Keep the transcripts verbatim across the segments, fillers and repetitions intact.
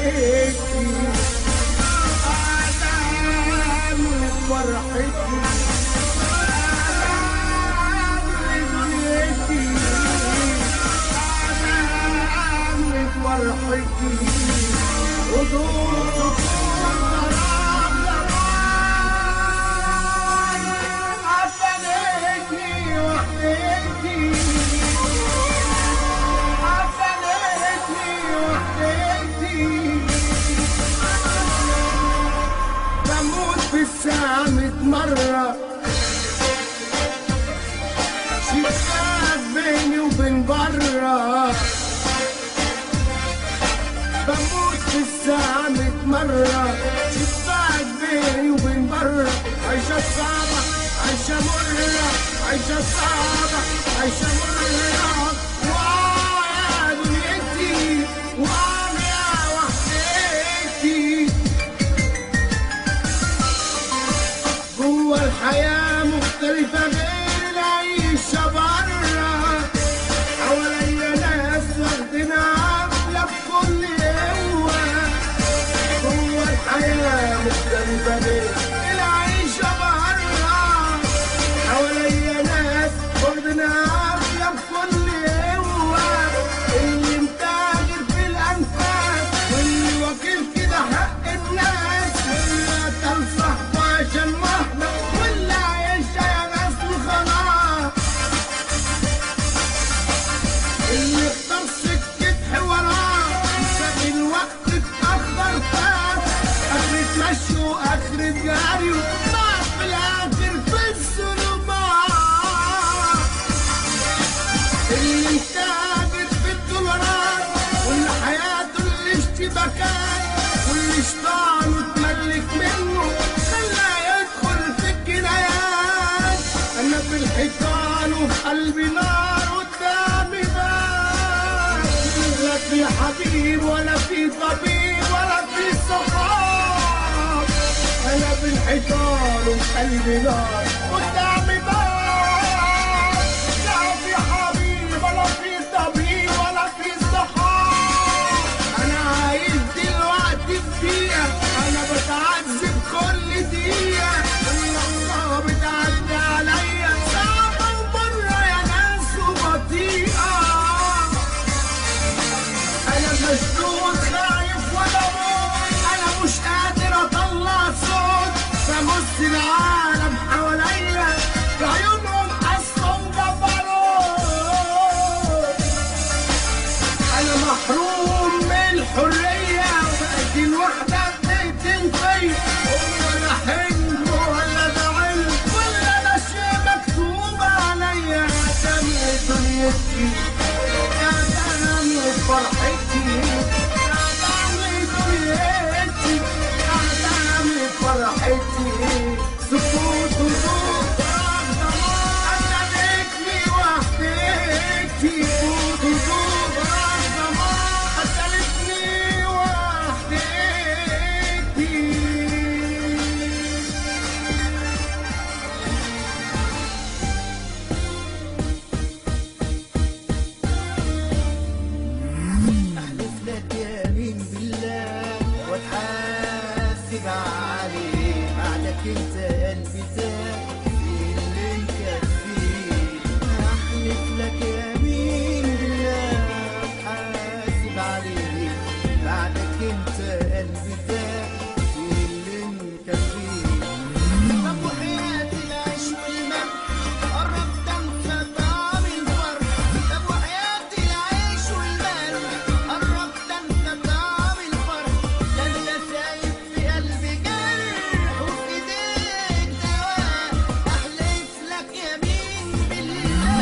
دنيتي، أعلام فرحتي، أعلام دنيتي، أعلام فرحتي، ودور الساعة ميت مرة، شباك بيني وبين برا، بموت في الساعة ميت مرة، شباك بيني وبين برا، عيشة صعبة عيشة مرة، عيشة صعبة عيشة مرة، وآه يا دنيتي وآه يا وحدتي، جوا الحياة مختلفة غير العيشة برا، حواليا ناس واخدين عافية بكل قوة، جوا الحياة مختلفة غير العيشة برا، حواليا ناس واخدين عافية بكل قوة، اللي متاجر في الأنفاس واللي واكل كده حق الناس، واللي قتل صاحبه عشان مهما، واللي عايشها يا ناس وخلاص، اللي اختار سكة حوارات ساب الوقت اتأخر فات، آخرة مشي وآخرة جري وضاع في الآخر في الظلمات، اللي متاجر في الدولارات واللي حياته الاشتباكات، واللي شيطانه اتملك منه خلاه يدخل في الجنايات، أنا في الحيطان وفي قلبي نار قدامي باب، لا في حبيب ولا في طبيب ولا في صحاب، أنا في الحيطان وفي قلبي نار قدامي باب، لا في حبيب ولا في طبيب ولا في صحاب، أنا عايش دلوقتي في دقيقة، أنا بتعذب كل دقيقة، اللحظة بتعدي عليا صعبة ومرة يا ناس وبطيئة، أنا مشدود خايف ولا موت، أنا مش قادر أطلع صوت، ببص العالم حواليا بعيونهم قسوة وجبروت، أنا محروم من الحرية وبقيت الوحدة بتقتل فيا، هو أنا حلم ولا ده علم ولا ده شيء مكتوب عليا، أعدام دنيتي أعدام فرحتي، أعدام دنيتي أعدام فرحتي، سكوت وصوت قتلتني وحدتي، سكوت وصوت قتلتني وحدتي. أحلف لك يمين بالله واتحاسب عليه، بعدك انت قلبي تاه في اللي مكفيه، أحلف لك يمين بالله واتحاسب عليه، بعدك انت قلبي تاه في اللي مكفيه، طب وحياتي العيش والملح قربت انسى طعم الفرح، طب وحياتي العيش والملح قربت انسى طعم الفرح، لا انت سايب في قلبي جرح وفي ايديك دواء، احلف لك يمين بالله.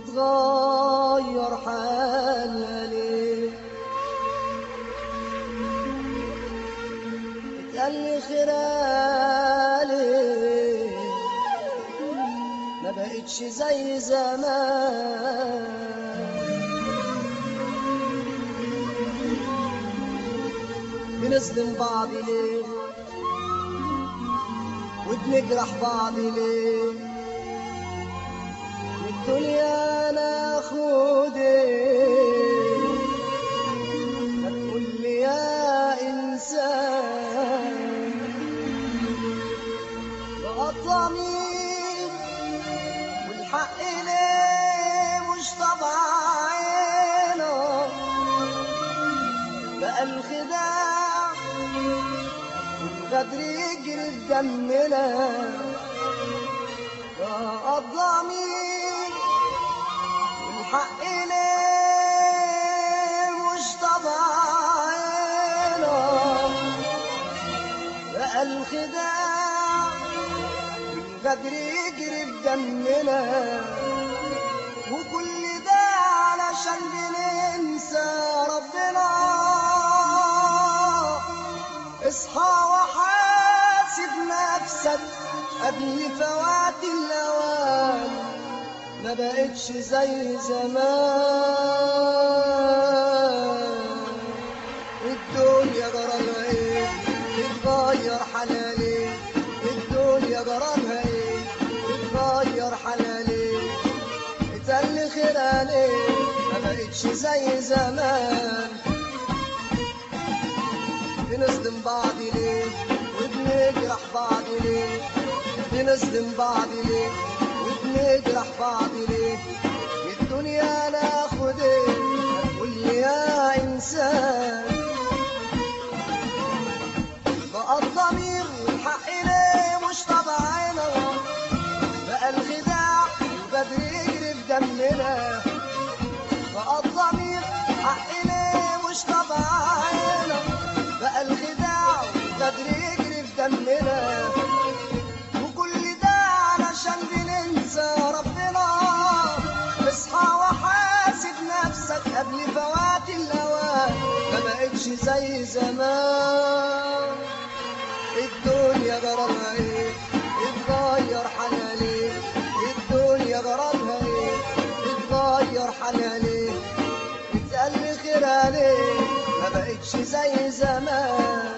يتغير حالنا ليه؟ اتقلي خيرالي ما بقتش زي زمان. بنظلم بعض ليه وبنجرح بعض ليه؟ من الدنيا ناخد ايه؟ ما تقول لي يا انسان بقى الضمير والحق ليه مش طبعنا؟ بقى الخداع والغدر يجري في دمنا. بقى الضمير والحق ليه مش طبعنا؟ بقى الخداع والغدر يجري في دمنا. وكل ده علشان بننسى ربنا. اصحى وحاسب نفسك قبل فوات الاوان. ما بقتش زي زمان. الدنيا جرالها ايه؟ تتغير حلالي. الدنيا جرالها ايه؟ تتغير حلالي. اتقل خيرها ليه؟ ما بقتش زي زمان. بنصدم بعض ليه وبنجرح بعض ليه؟ بنصدم بعض ليه وبنجرح بعض ليه؟ الدنيا ناخد ايه؟ قول لي يا انسان. بقى الضمير والحق ليه مش طبعنا؟ بقى الخداع والغدر يجري في دمنا. بقى الضمير حق ليه مش طبعنا؟ بقى الخداع والغدر يجري في دمنا. وكل ده علشان بننسى ربنا. اصحى وحاسب نفسك قبل فوات الاوان. ما بقتش زي زمان. الدنيا جرالها ايه؟ اتغير حلالي. الدنيا جرالها ايه؟ اتغير حلالي. اتقل خيرها ليه؟ ما بقتش زي زمان.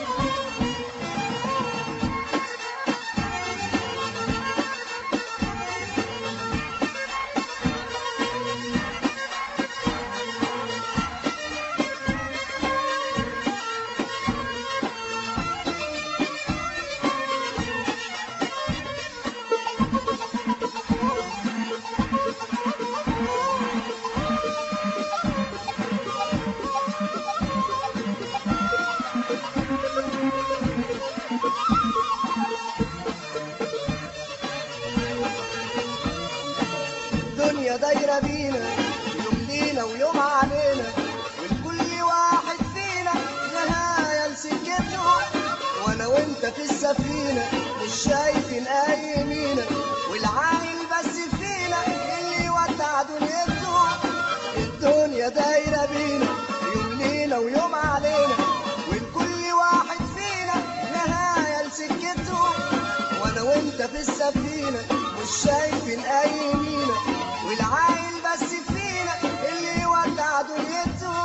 الدنيا دايرة بينا يوم لينا ويوم علينا. والكل واحد فينا نهاية لسكته. وانا وانت في السفينة مش شايفين اي مينا. والعاقل بس فينا اللي يودع دنيته. الدنيا دايرة بينا يوم لينا ويوم علينا. والكل واحد فينا نهاية لسكته. وانا وانت في السفينة مش شايفين اي مينا. والعاقل بس فينا اللي يودع دنيته.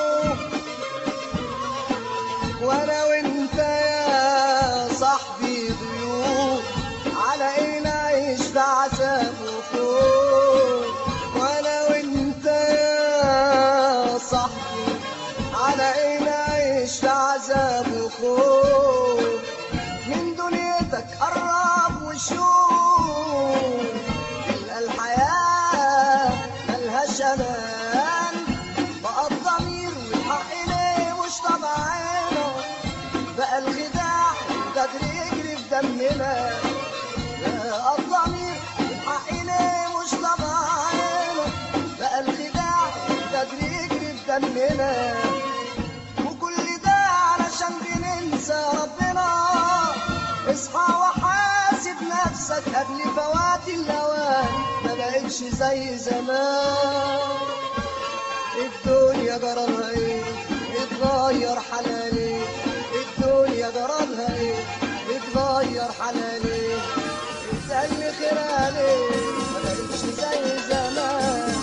وانا وانت يا صاحبي ضيوف على ايه نعيش في عذاب وخوف. وانا وانت يا صاحبي على ايه نعيش في عذاب وخوف. من دنيتك قرب وشوف تلقى الحياة ملهاش امان. بقى الضمير والحق ليه مش طبعنا؟ بقى الخداع والغدر يجري في دمنا. بقى الضمير والحق ليه مش طبعنا؟ بقى الخداع والغدر يجري في دمنا. وكل ده علشان بننسى ربنا. اصحى وحاسب نفسك قبل فوات الاوان. ما بقتش بقتش زي زمان. الدنيا جرالها ايه اتغير حلالي، الدنيا جرالها ايه اتغير حلالي، اسألني خيرها ليه ما بقتش زي زمان.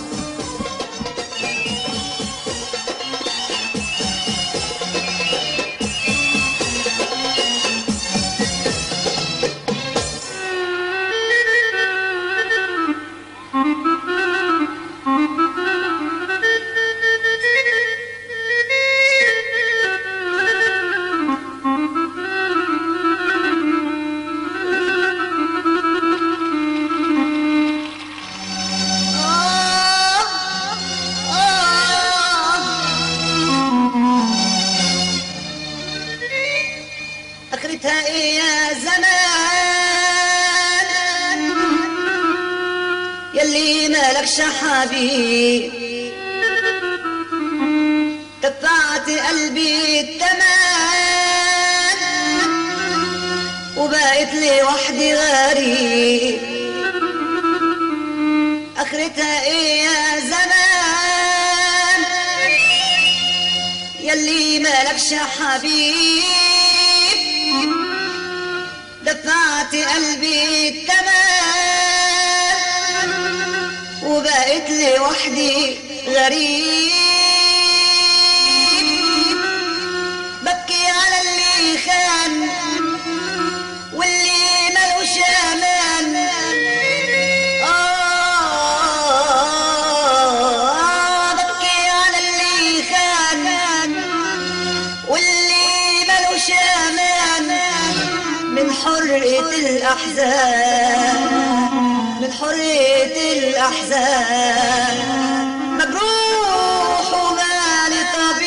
اخرتها ايه يا زمان يلي مالكش حبيب، دفعت قلبي التمن وبقيت لي وحدي غريب. اخرتها ايه يا زمان يلي مالكش حبيب، دفعت قلبي التمن وبقيت لي وحدي غريب. ببكي على اللي خان واللي ملوش امان، آه ببكي على اللي خان واللي ملوش امان. من حرية الأحزان من حرية الأحزان مجروح ومالي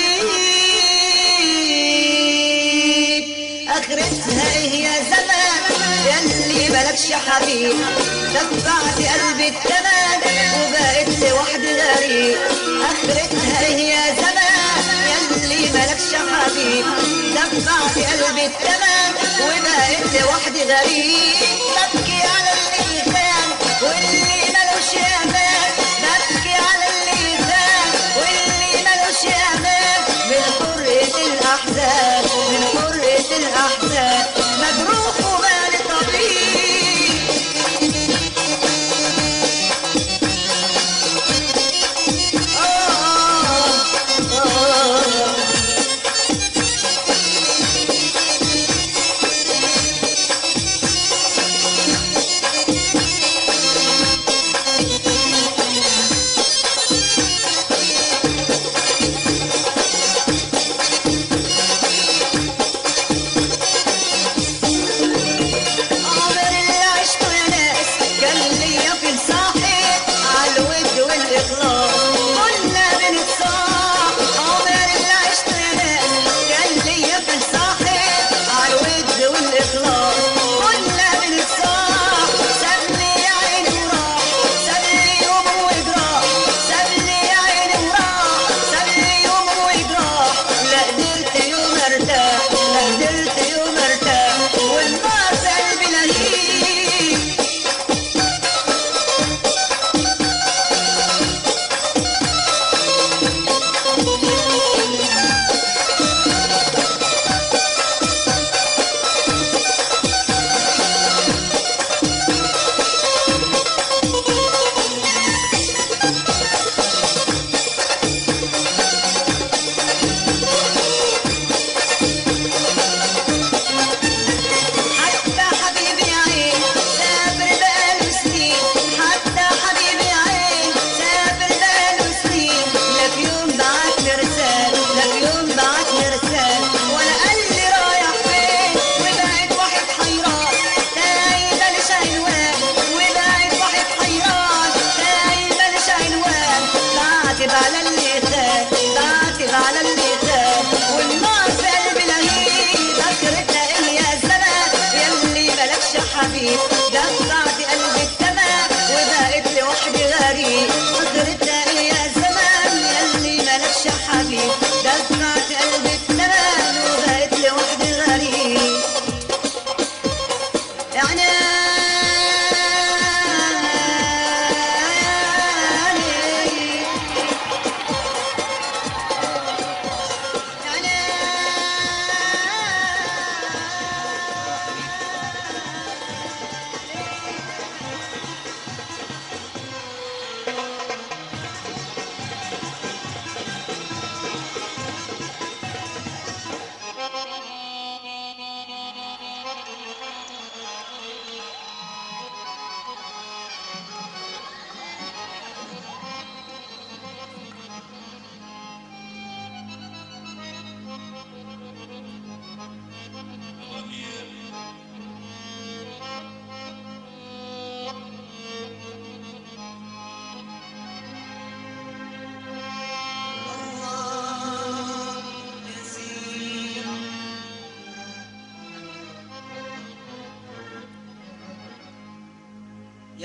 طبيب. آخرتها إيه يا زمان يلي مالكش حبيب، دفعت قلبي التمن وبقيت لي وحدي غريب. آخرتها إيه يا زمان يلي مالكش حبيب، دفعت قلبي التمن وبقيت لي وحدي غريب. ببكي على اللي خان واللي ملوش امان، ببكي على اللي خان واللي ملوش امان. من حرية الاحزان من حرية الاحزان مجروح ومالي طبيب. آه آه آه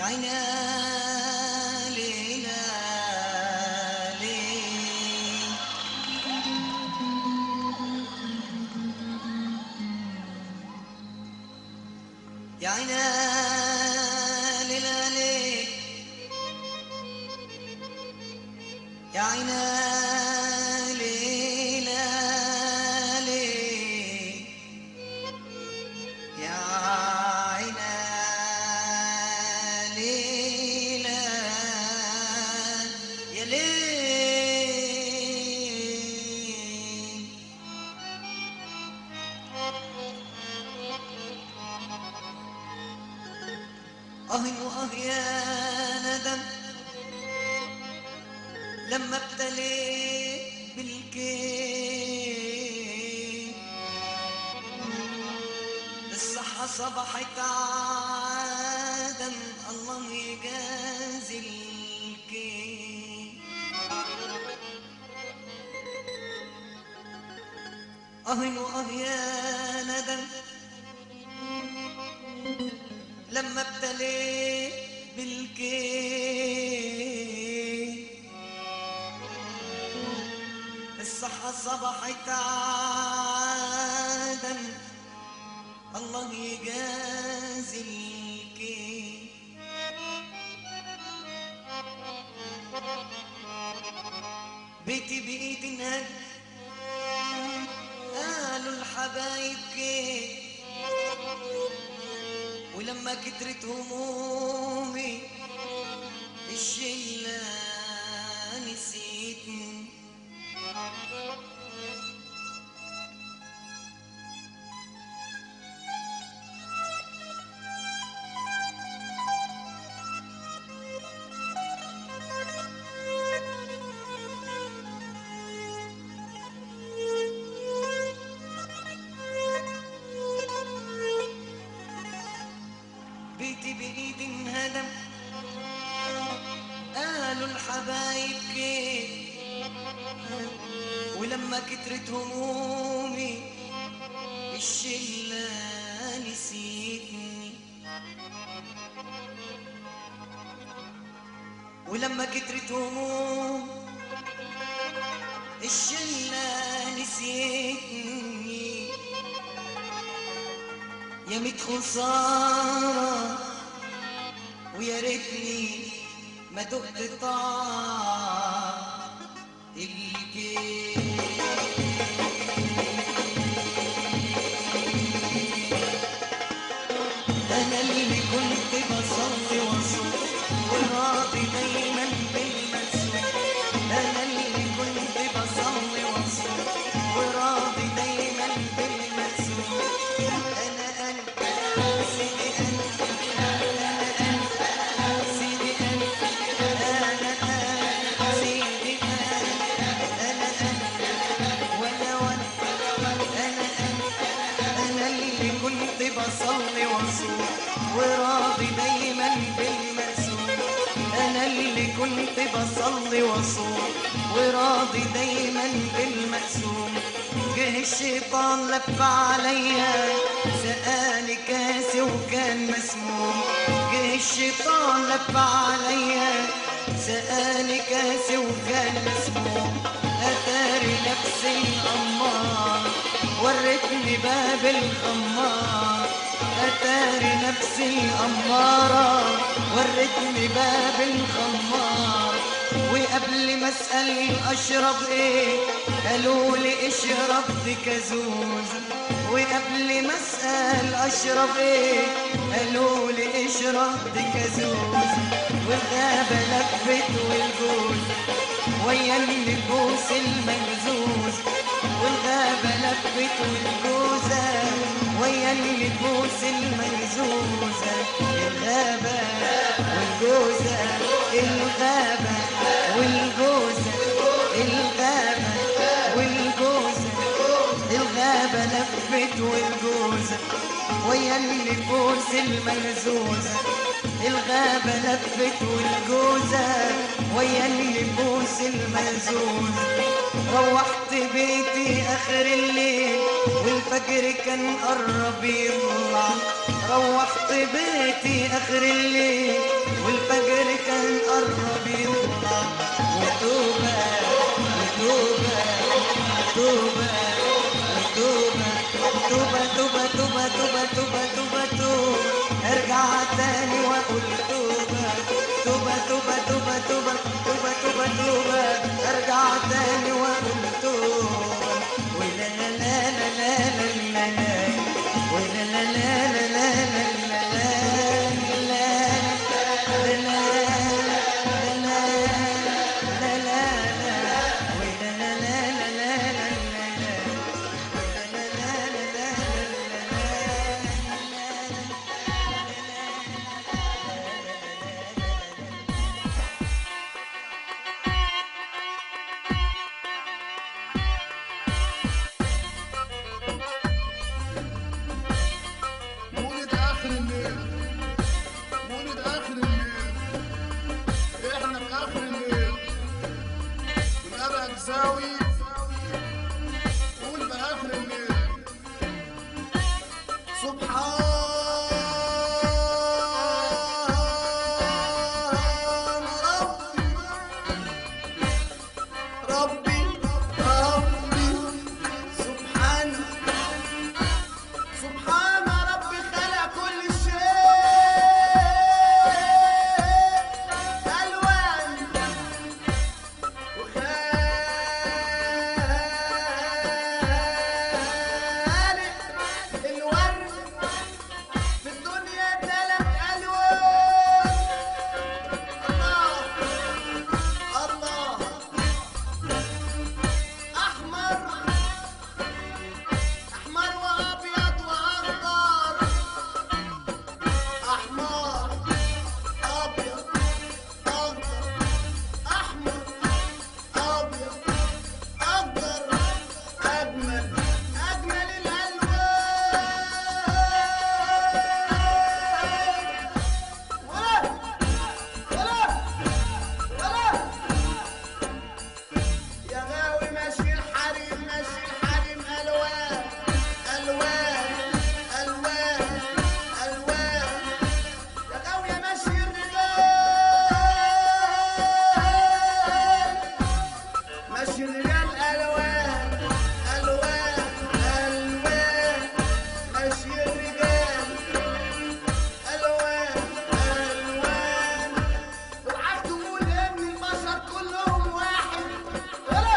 يا عينا ليلى ليل يا عينا ليلى ليل يا عينا ليلى ليل يا عينا ليلى يا ليل آه وآه يا ندم لما ابتليت بالكيد الصحة صبحت عادم الله يجازي الكيد آه وآه يا ندم لما ابتليت بالكيد الصحة صبحت عادم الله يجازي الكيد بيتي بإيد انهد قالوا الحبايب كيد ولما كترت همومي الشلة نسيتني بيتي بإيد انهدم قالوا الحبايب كيف ولما كترت همومي الشلة نسيتني ولما كترت هموم الشلة نسيتني يا ميت خسارة ويا ريتني ما دقت طعم الكيد أنا اللي كنت بصلي وأصوم وراضي دايما بالمسؤول أنا اللي كنت بصلي وأصوم وراضي دايما بالمسؤول أنا أنا سيدي أنا أنا أنا سيدي أنا أنا أنا سيدي أنا أنا أنا وأنا وأنا أنا أنا أنا اللي كنت بصلي وأصوم وراضي دايما بالمسؤول أنا اللي كنت بصلي وأصوم وراضي دايما بالمقسوم جه الشيطان لف عليا سقاني كاسي وكان مسموم جه الشيطان لف عليا سقاني كاسي وكان مسموم أتاري نفسي الأمار ورتني باب الخمار أتاري نفسي الأمارة ورتني باب الخمار وقبل ما اسال اشرب ايه قالوا لي اشرب ديكازوز وقبل ما اسال اشرب ايه قالوا لي اشرب ديكازوز والغابه لفت والجوز ويا النفوس المجزوز والغابه لفت والجوزه ويا النفوس المجزوزه الغابه والجوزه الغابه والجوزة الغابة والجوزة الغابة لفت والجوزة ويا النفوس المهزوزة الغابة لفت والجوزة ويا النفوس المهزوزة روحت بيتي اخر الليل والفجر كان قرب يطلع. روحت بيتي اخر الليل والفجر كان قرب يطلع. وتوبة وتوبة وتوبة وتوبة توبة توبة توبة توبة توبة توبة توبة ارجع تاني واقول توبة توبة توبة توبة توبة توبة توبة توبة ارجع تاني واقول توبة. ولا لا لا لا لا لا لا ولا لا لا لا لا مولد آخر الليل، مولد آخر الليل، إحنا في آخر الليل ونبقى زاوي قول بآخر الليل. سبحان ربي ربي ربي سبحان سبحان ربي خلق كل شيء ألوان وخالق الورد في الدنيا تلات ألوان. الله الله أحمر أحمر وأبيض وأخضر. أحمر أبيض أخضر أحمر أبيض أخضر أجمل أجمل الألوان. ولا ولا ولا يا غاوي ماشي الحريم ماشي الحريم ألوان ألوان ألوان ألوان. يا غاوي ماشي الرجال ماشي الرجال ألوان ألوان ألوان. ماشي الرجال ألوان ألوان. اوعاك تقول إن البشر كلهم واحد. ولا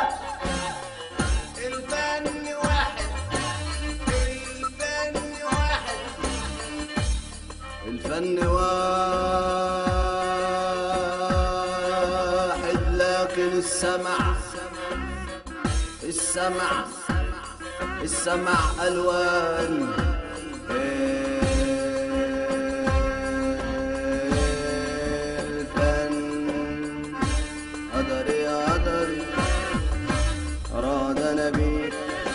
الفن واحد الفن واحد الفن واحد لكن السمع السمع السمع ألوان. الفن قدري قدري أراد نبي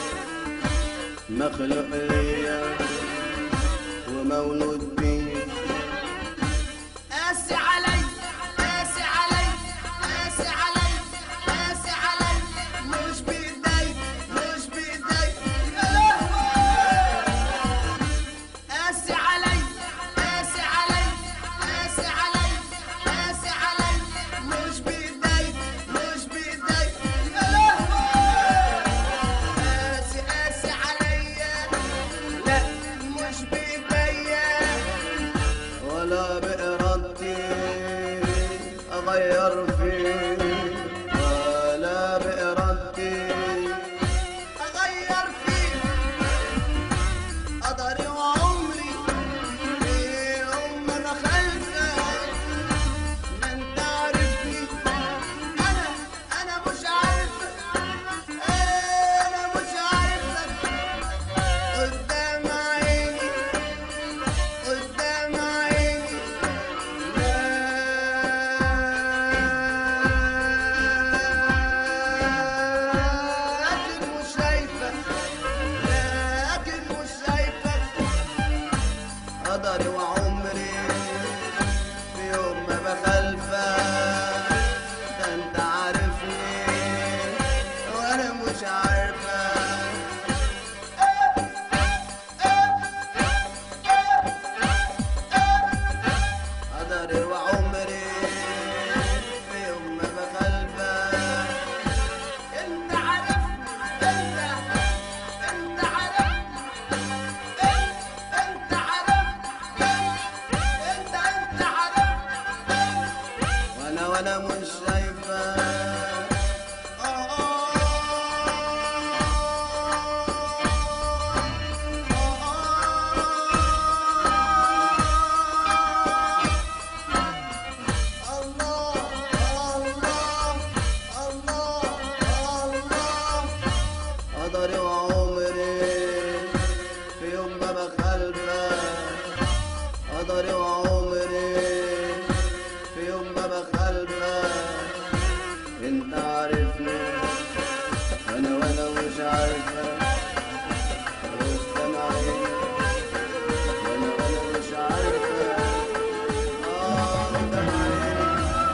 مخلوق ليا ومولود بي. قاسي علي قاسي علي قاسي علي قاسي علي مش بإيدي مش بإيدي. يا لهوي قاسي علي قاسي علي قاسي علي قاسي علي مش بإيدي مش بإيدي. يا لهوي قاسي قاسي عليا لا مش بإيديا ولا بإرادتي أغير فيه ولا بإرادتي أغير فيه. قدري وعمري يوم ما دخلتك ما انت عارفني. أنا أنا مش عارفك أنا مش عارفك. قدام عيني قدام عيني لا قدري وعمري في يوم ما بخلفك، قدري وعمري في يوم ما بخلفك. انت عارفني وانا وانا مش عارفك، قدام عيني وانا وانا مش عارفك. اه قدام عيني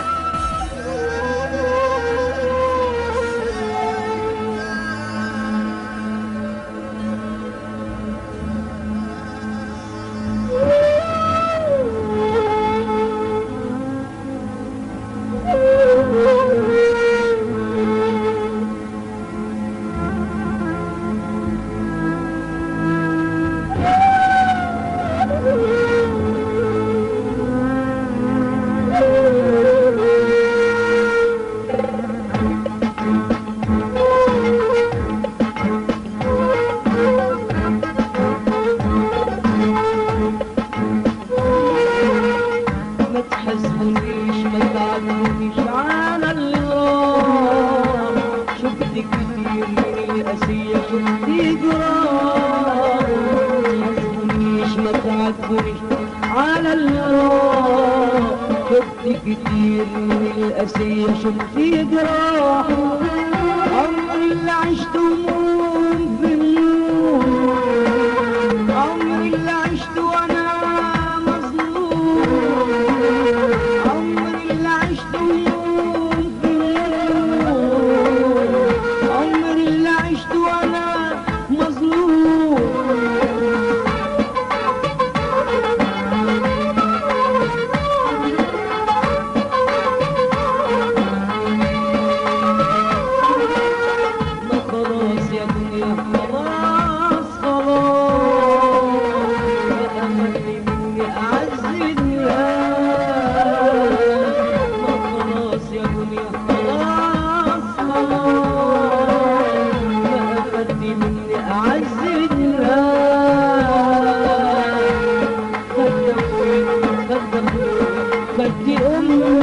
ما تحسبونيش ما تعبونيش على اللي راح، شفت كتير من القاسية شفت جراح. ما تحسبونيش ما تعبونيش على اللي راح، شفت كتير من القاسية شفت جراح. عمري اللي عشته هموم في النور، عمري اللي عشته وانا عمري اللي عشته يوم في النور، عمري اللي عشته وانا مظلوم. ما خلاص يا دنيا خلاص خلاص، ما أخلي مني أعز خدي أمي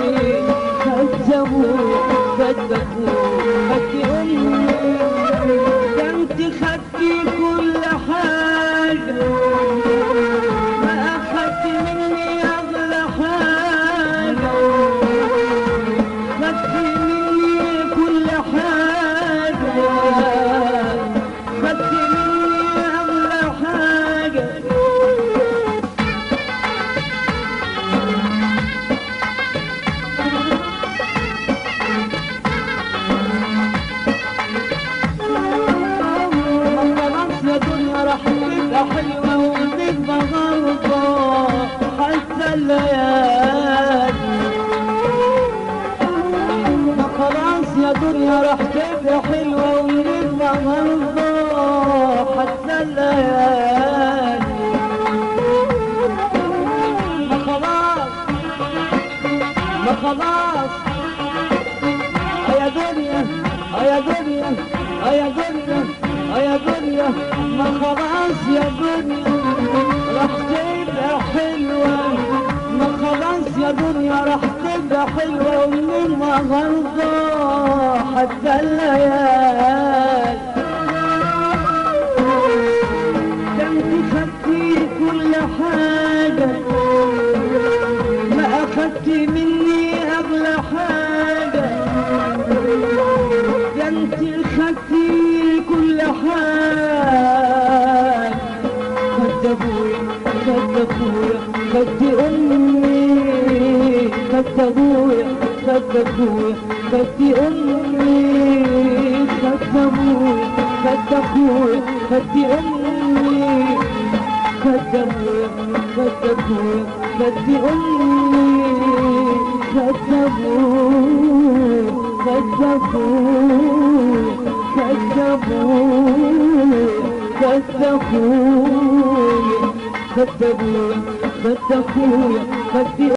كذبوا كذبوا خدي أمي، ده انت خدتي كل حاجة، ما أخدتي مني أغلى حاجة. خدتي مني كل حاجة، خدتي مني أغلى حاجة. راح تبقى حلوة وتبقى غلطة حتى الليالي. ما خلاص يا دنيا راح تبقى حلوة وتبقى غلطة حتى الليالي. ما خلاص ما خلاص يا دنيا يا دنيا يا دنيا يا دنيا. ما خلاص يا دنيا راح تبقى حلوة، ما خلاص يا دنيا راح تبقى حلوة ومن ما غلطة حتى الليالي. ده انت خدتي كل حاجة، ما أخدتي مني أغلى حاجة. ده انت خدتي كل حاجة، خد ابويا خد ابويا خد امي، خد ابويا خد ابويا خد امي، خد ابويا خد اخويا خد امي، خد ابويا خد اخويا خد امي، خد ابويا خد اخويا خد ابويا خد اخويا خد ابويا خد اخويا خد